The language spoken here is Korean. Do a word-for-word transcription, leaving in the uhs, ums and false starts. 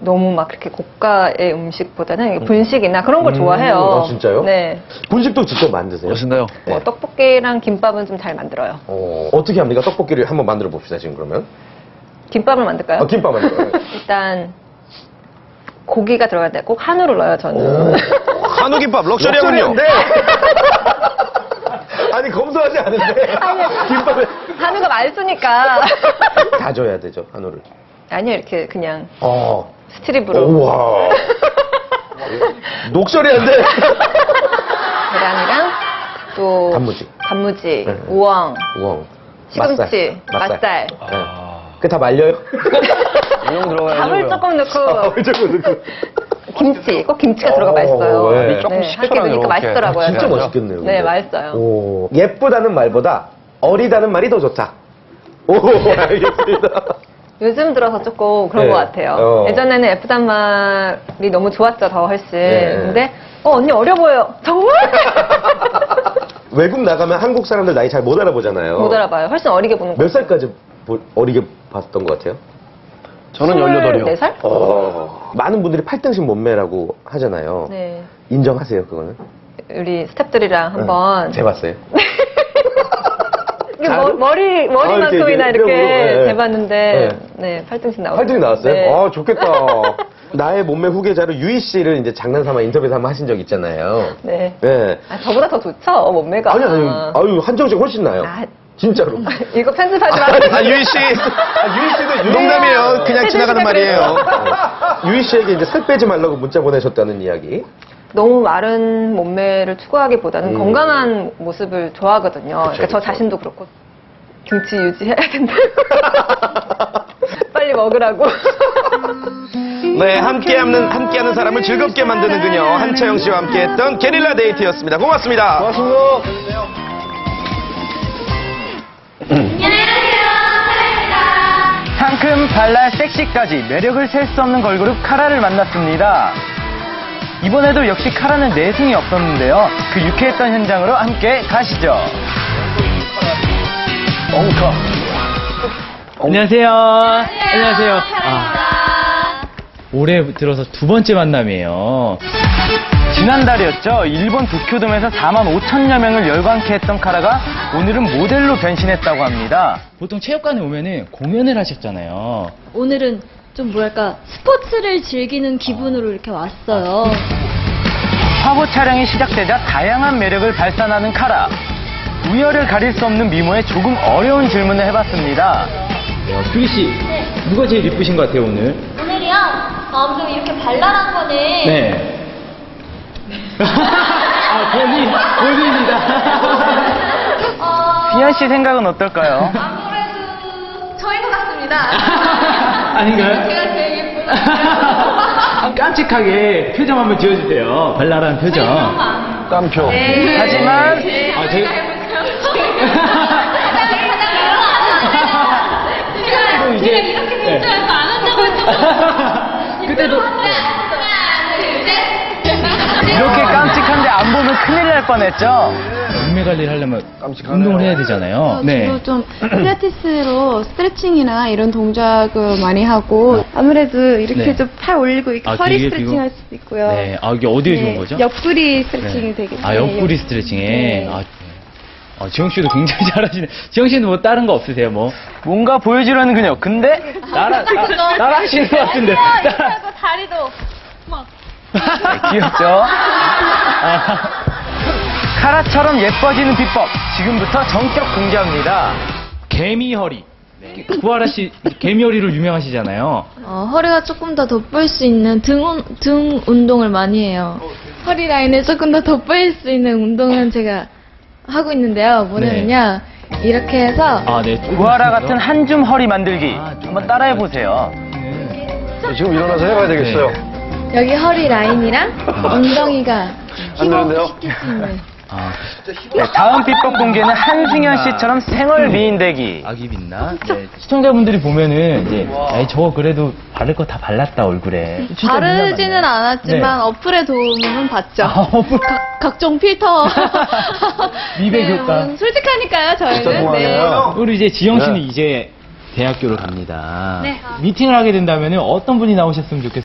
너무 막 그렇게 고가의 음식보다는 분식이나 그런 걸 좋아해요. 아, 진짜요? 네. 분식도 직접 만드세요? 멋있나요? 뭐 떡볶이랑 김밥은 좀 잘 만들어요. 어, 어떻게 합니까? 떡볶이를 한번 만들어 봅시다, 지금 그러면. 김밥을 만들까요? 아, 김밥 만들어요. 일단 고기가 들어가야 돼. 꼭 한우를 넣어요, 저는. 한우김밥 럭셔리하군요. 럭셔리한데. 아니, 검소하지 않은데. 김밥을. 한우가 맛있으니까. 다 줘야 되죠, 한우를. 아니요, 이렇게 그냥 어. 스트립으로. 우와. 녹셔리한데. 계란이랑 또 단무지. 단무지, 네. 우엉, 우엉. 시금치, 맛살. 맛살. 네. 그게 다 말려요? 우엉 들어가야죠. 밥을 조금 넣고 아, 조금 넣고. 김치, 꼭 김치가 들어가 어, 맛있어요. 네. 조금 함께 식초랑 넣으니까 이렇게. 맛있더라고요. 진짜 저는. 멋있겠네요. 네, 근데. 맛있어요. 오, 예쁘다는 말보다 어리다는 말이 더 좋다. 오, 알겠습니다. 요즘 들어서 조금 그런 네. 것 같아요. 어. 예전에는 예쁘단 말이 너무 좋았죠, 더 훨씬. 네. 근데, 어, 언니 어려 보여. 정말? 외국 나가면 한국 사람들 나이 잘 못 알아보잖아요. 못 알아봐요. 훨씬 어리게 보는 거. 몇 살까지 보- 어리게 봤던 것 같아요? 저는 열여덟이요. 네 살? 어, 많은 분들이 팔등신 몸매라고 하잖아요. 네. 인정하세요, 그거는? 우리 스탭들이랑 한번. 재봤어요. 이게 머, 머리, 머리만큼이나 아, 이렇게, 이렇게 네. 재봤는데, 네. 네, 팔등씩 나왔어요. 팔등이 나왔어요? 네. 아, 좋겠다. 나의 몸매 후계자로 유희 씨를 이제 장난삼아 인터뷰에서 한번 하신 적 있잖아요. 네. 네. 아, 저보다 더 좋죠, 몸매가. 아니, 아니, 아유, 한정 씨 훨씬 나요. 아, 진짜로. 이거 편집하지 마세요. 아, 유희 씨. 아, 유희 씨도 유희 농담이에요. 그냥 지나가는 말이에요. 유희 씨에게 이제 살 빼지 말라고 문자 보내셨다는 이야기. 너무 마른 몸매를 추구하기보다는 음. 건강한 모습을 좋아하거든요. 그러니까 저 그쵸. 자신도 그렇고 김치 유지해야 된다. 빨리 먹으라고. 네, 함께하는, 함께하는 사람을 즐겁게 만드는 그녀, 한채영 씨와 함께했던 게릴라 데이트였습니다. 고맙습니다. 고맙습니다. 상큼, 발랄, 섹시까지 매력을 셀 수 없는 걸그룹 카라를 만났습니다. 이번에도 역시 카라는 내숭이 없었는데요. 그 유쾌했던 현장으로 함께 가시죠. 엉카. 안녕하세요. 안녕하세요. 아, 올해 들어서 두 번째 만남이에요. 지난달이었죠. 일본 도쿄돔에서 사만 오천여 명을 열광케 했던 카라가 오늘은 모델로 변신했다고 합니다. 보통 체육관에 오면은 공연을 하셨잖아요. 오늘은 좀 뭐랄까 스포츠를 즐기는 기분으로 이렇게 왔어요. 화보 촬영이 시작되자 다양한 매력을 발산하는 카라. 우열을 가릴 수 없는 미모에 조금 어려운 질문을 해봤습니다. 수기 씨, 누가 제일 이쁘신 것 같아요 오늘? 오늘이요? 어, 좀 이렇게 발랄한 거는 네. 아, 본인, 본인입니다. 어, 비현 씨 생각은 어떨까요? 아무래도 저인 것 같습니다. 아닌가요? 제가 제일 예쁘다. 아, 깜찍하게 표정 한번 지어주세요. 발랄한 표정. 깜표. 네. 하지만 아, 제가 제가 이제- 이렇게 될 줄 알고 안 한다고 했죠. 그때도- 하나, 둘, 셋. 이렇게 깜찍한데 안 보면 큰일 날 뻔했죠. 몸매 관리를 하려면 운동을 해야 되잖아요. 네. 주로 좀 필라테스로 스트레칭이나 이런 동작을 많이 하고 아무래도 이렇게 네. 좀 팔 올리고 이렇게 아, 허리 길게 스트레칭 펴고? 할 수도 있고요. 네. 아, 이게 어디에 네, 좋은 거죠? 옆구리 스트레칭이 네. 되게 아, 옆구리 스트레칭에. 네. 아, 아, 지영 씨도 굉장히 잘하시네. 지영 씨는 뭐 다른 거 없으세요, 뭐? 뭔가 보여주려는 그녀. 근데 나랑, 나, 나랑 하시는 것 같은데. 따라- 하고 다리도 막. 네, 귀엽죠? 아, 카라처럼 예뻐지는 비법. 지금부터 전격 공개합니다. 개미 허리. 구하라 씨, 개미 허리로 유명하시잖아요. 어, 허리가 조금 더 돋보일 수 있는 등, 운- 등 운동을 많이 해요. 허리 라인을 조금 더 돋보일 수 있는 운동은 제가 하고 있는데요. 뭐냐면요. 이렇게 해서 아, 네. 구하라 같은 한 줌 허리 만들기. 아, 좀 한번 따라해보세요. 지금 일어나서 해봐야 되겠어요. 여기 허리 라인이랑 엉덩이가 안 되는데요? 시킬 수 있는. 아, 네, 다음 비법 공개는 한승현 씨처럼 생얼 미인 되기. 아기 빛나? 네. 시청자분들이 보면은 이제 에이, 저거 그래도 바를 거 다 발랐다 얼굴에. 진짜 바르지는 민감하네. 않았지만 네. 어플의 도움은 받죠. 아, 어플. 각, 각종 필터. 미백 네, 효과. 뭐 솔직하니까요, 진짜 저희는. 네. 고마워요. 우리 이제 지영 씨는 네. 이제 대학교를 갑니다. 네. 미팅을 하게 된다면 어떤 분이 나오셨으면 좋겠어요?